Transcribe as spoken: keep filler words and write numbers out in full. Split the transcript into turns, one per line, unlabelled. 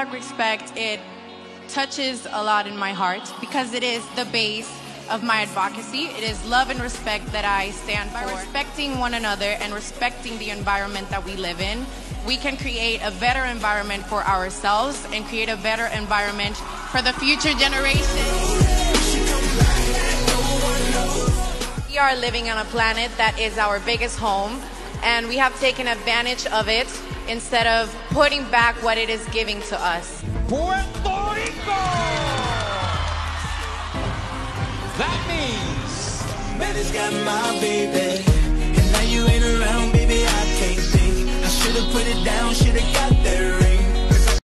Hashtag respect, it touches a lot in my heart because it is the base of my advocacy. It is love and respect that I stand for. By respecting one another and respecting the environment that we live in, we can create a better environment for ourselves and create a better environment for the future generations. We are living on a planet that is our biggest home, and we have taken advantage of it instead of putting back what it is giving to us.
Puerto Rico! That means
Betty's got my baby, and now you ain't around, baby, I can't think. I should've put it down, should've got